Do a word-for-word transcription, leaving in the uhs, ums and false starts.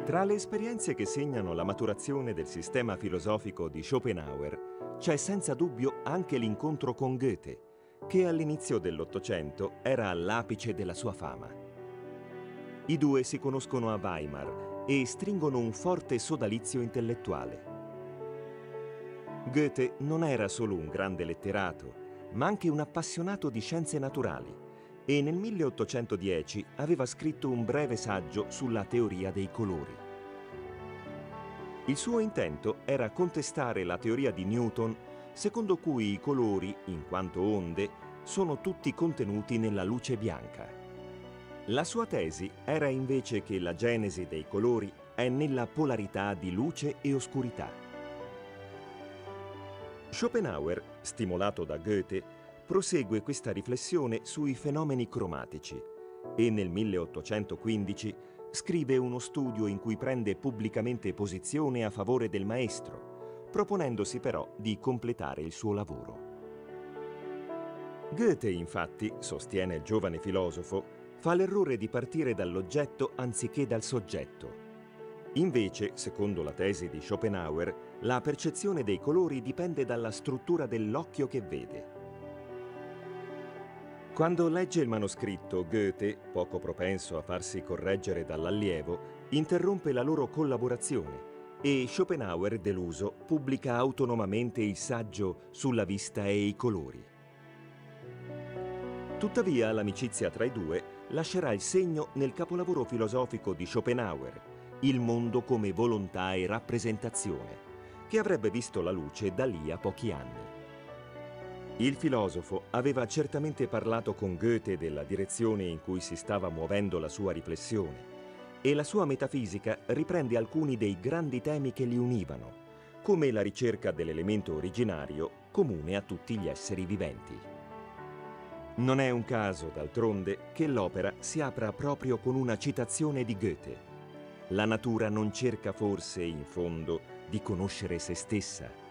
Tra le esperienze che segnano la maturazione del sistema filosofico di Schopenhauer c'è senza dubbio anche l'incontro con Goethe, che all'inizio dell'Ottocento era all'apice della sua fama. I due si conoscono a Weimar e stringono un forte sodalizio intellettuale. Goethe non era solo un grande letterato, ma anche un appassionato di scienze naturali e nel milleottocentodieci aveva scritto un breve saggio sulla teoria dei colori. Il suo intento era contestare la teoria di Newton, secondo cui i colori, in quanto onde, sono tutti contenuti nella luce bianca. La sua tesi era invece che la genesi dei colori è nella polarità di luce e oscurità. Schopenhauer, stimolato da Goethe, prosegue questa riflessione sui fenomeni cromatici e nel milleottocentoquindici scrive uno studio in cui prende pubblicamente posizione a favore del maestro, proponendosi però di completare il suo lavoro. Goethe, infatti, sostiene il giovane filosofo, fa l'errore di partire dall'oggetto anziché dal soggetto. Invece, secondo la tesi di Schopenhauer, la percezione dei colori dipende dalla struttura dell'occhio che vede. Quando legge il manoscritto, Goethe, poco propenso a farsi correggere dall'allievo, interrompe la loro collaborazione e Schopenhauer, deluso, pubblica autonomamente il saggio sulla vista e i colori. Tuttavia, l'amicizia tra i due lascerà il segno nel capolavoro filosofico di Schopenhauer, Il mondo come volontà e rappresentazione, che avrebbe visto la luce da lì a pochi anni. Il filosofo aveva certamente parlato con Goethe della direzione in cui si stava muovendo la sua riflessione e la sua metafisica riprende alcuni dei grandi temi che li univano, come la ricerca dell'elemento originario comune a tutti gli esseri viventi. Non è un caso, d'altronde, che l'opera si apra proprio con una citazione di Goethe. La natura non cerca forse, in fondo, di conoscere se stessa?